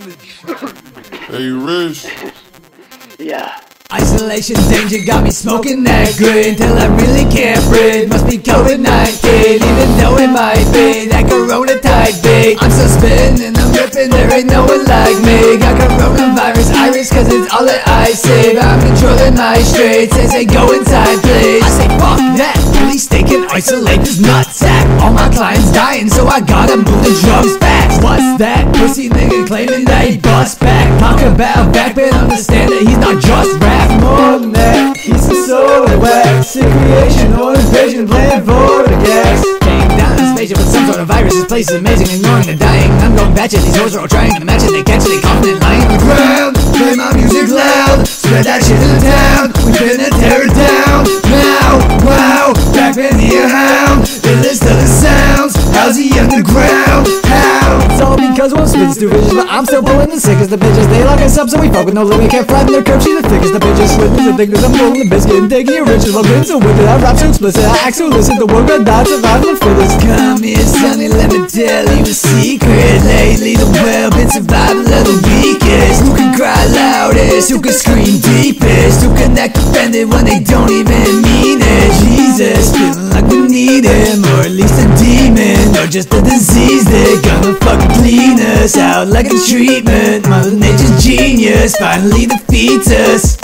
Hey, Rich. Yeah. Isolation danger got me smoking that green till I really can't breathe. Must be COVID-19, even though it might be that corona type beat. I'm so spinning, I'm ripping, there ain't no one like me. Got coronavirus iris cause it's all that I see. I'm controlling my streets, they say go inside please. I say fuck that, police they can isolate this nutsack. All my clients dying so I gotta move the drums fast. What's that pussy nigga claiming that he bust back? Talk about back but understand that he's not just rap. More than that, he's a soul and wax. Sick creation or invasion, playing for the gas. Came down in a spaceship with some sort of virus. This place is amazing, ignoring the dying. I'm going batshit, these hoes are all trying to match it. They catch it, they confident, lying on the ground. Play my music loud, spread that shit in the town. We finna tear it down. Now, wow, back in here, hound. The list of the sounds, how's the underground? How? It's all because one spits two visions, but I'm still pulling the sickest. The bitches, they lock us up so we fuck with no limit. Can't flatten their curves, she the thickest. The bitches witness the thickness, I'm pulling the biscuit and taking your riches. I'm getting so wicked, I rap so explicit, I act so illicit. The world got died, survival the fittest. Come here, sonny, let me tell you a secret. Lately the world been survival of the weakest. Who can cry loudest, who can scream deepest, who can act offended when they don't even mean it. Jesus, feeling like we need him, or at least a demon, or just a disease. They're gonna fucking clean us out like a treatment. Mother Nature's genius finally defeats us.